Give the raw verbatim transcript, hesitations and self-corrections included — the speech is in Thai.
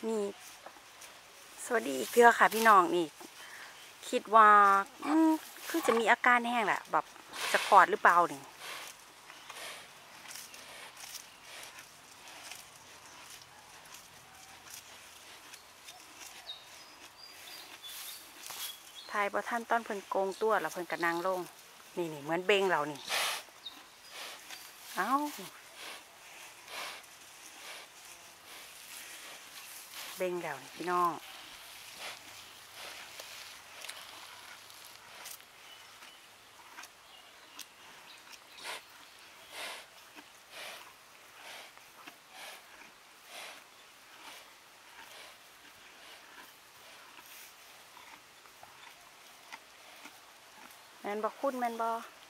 นี่สวัสดีอีกเพื่อค่ะพี่น้องนี่คิดว่าอืมคือจะมีอาการแห้งแหละแบบจะคลอดหรือเปล่านี่ทายพอท่านต้นเพิ่นโกงตัวแล้วเพิ่นกระนางลงนี่นี่เหมือนเบงเรานี่เอ้าเบงเรานี่พี่น้องแมนบอคุณแมนบอ